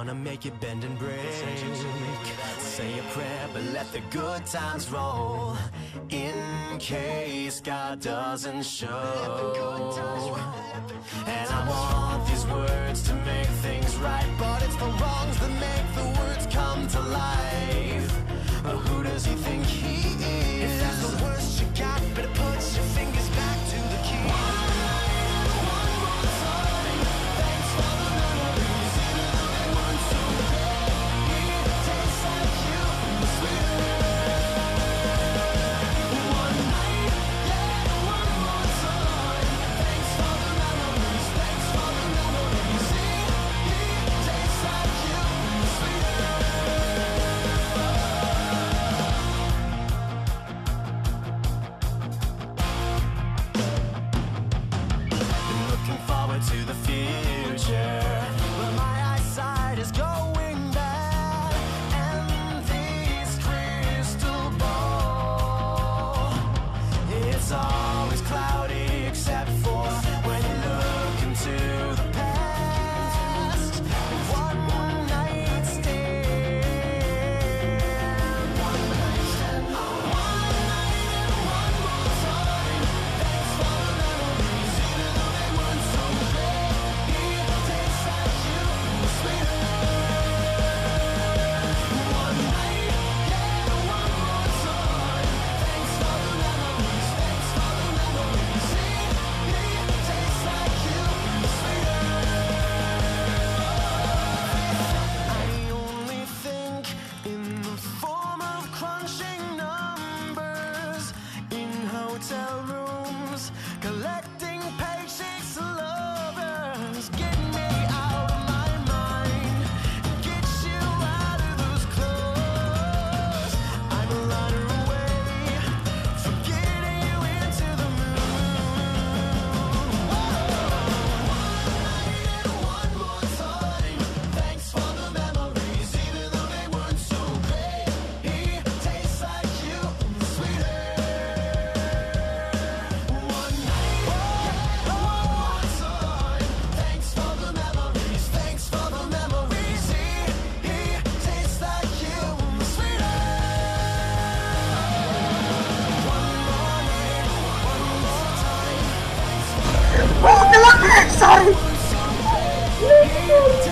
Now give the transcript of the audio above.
gonna make it bend and break. Say a prayer, but let the good times roll, in case God doesn't show. And I want these words to make things right, but it's the wrongs that make the words come to life. Who does he think he is? If that's the worst you got, better put your fingers back to the key. One more time, thanks for the memories, even though they weren't so great. It tastes like you, sweeter. One night, yeah, one more time. Thanks for the memories, thanks for the memories. It tastes like you, sweeter. Looking forward to the future, but my eyesight is going bad, and this crystal ball, it's always cloudy except for when you look into the past. One night stand, one night stand, one night and one more time. Thanks for the memories, even though they weren't so great. It tastes like you, sweeter. One night, yeah, one more time. Thanks for the memories, thanks for the memories. It tastes like you, sweeter. I only think in the form of crunching numbers in hotel rooms, collecting paychecks to lovers. Get me out of my mind, get you out of those clothes. I'm a lighter away from getting you into the moon. One night and one more time. Thanks for the memories, even though they weren't so great. It tastes like you, sweeter. One night, yeah, one more time. Thanks for the memories, thanks for the memories. It tastes like you, sweeter. One more night, one more time. Thanks for the Sorry. memories.